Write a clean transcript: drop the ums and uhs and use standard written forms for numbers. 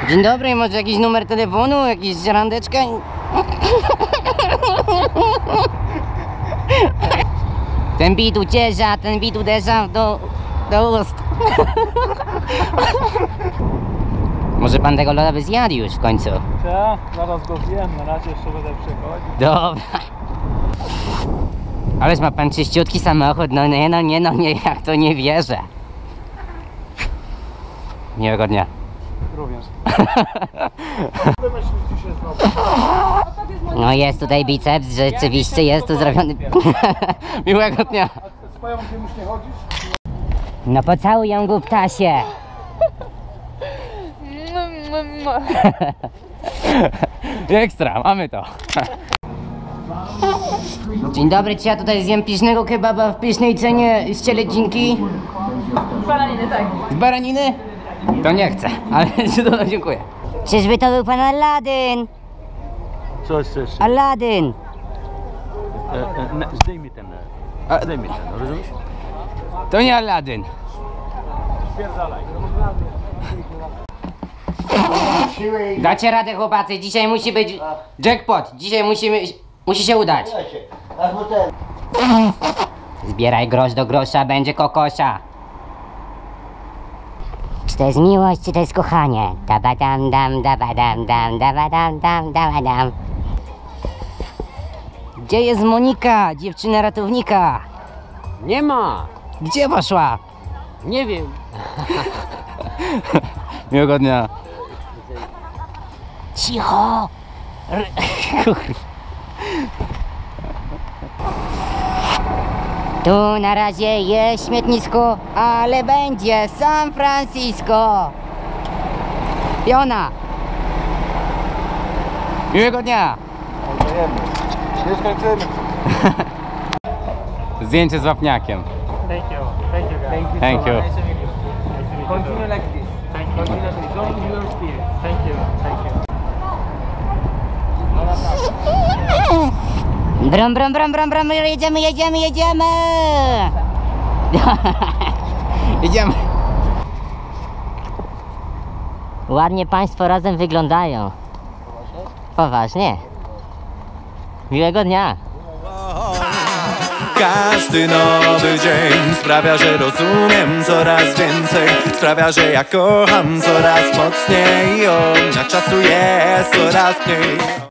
Dzień dobry, może jakiś numer telefonu, jakiś randeczka? Ten bit uciesza, ten bit uderza do ust. Może pan tego loda by zjadł już w końcu? Ja zaraz go zjem, na razie jeszcze będę przechodzić. Dobra. Ależ ma pan czyściutki samochód, no nie, jak to nie wierzę. Miłego dnia. Również. No jest tutaj biceps, rzeczywiście jest tu zrobiony. Miłego dnia. A z pająkiem już nie chodzisz? No pocałuj ją, głuptasie. Ekstra, mamy to. Dzień dobry, czy ja tutaj zjem pysznego kebaba w pysznej cenie z cieledzinki? Z baraniny, tak. Z baraniny? To nie chcę, ale dziękuję. Czyżby to był pan Aladdin? Co chcesz? Aladdin! Zdejmij ten. Zdejmij ten, rozumiesz? To nie Aladdin. Dacie radę, chłopacy, dzisiaj musi być jackpot. Dzisiaj musi się udać. Zbieraj grosz do grosza, będzie kokosia. Czy to jest miłość, czy to jest kochanie? Dabadam dam, dabadam dam, dabadam dam, dabadam. Gdzie jest Monika, dziewczyna ratownika? Nie ma! Gdzie poszła? Nie wiem. Miłego dnia. Cicho! Tu na razie jest śmietnisko, ale będzie San Francisco. Piona! Miłego dnia! Nie skończymy. Zdjęcie z wapniakiem. Thank you. Thank you guys. Thank you. Nice to meet you. Continue like this. Thank you. Continue like this. Don't lose your spirit. Thank you. Thank you. Brum, brum, brum, brum, brum, jedziemy! Jedziemy! Ładnie państwo razem wyglądają. Poważnie? Miłego dnia! Każdy nowy dzień sprawia, że rozumiem coraz więcej. Sprawia, że ja kocham coraz mocniej. Jak czasu jest coraz mniej.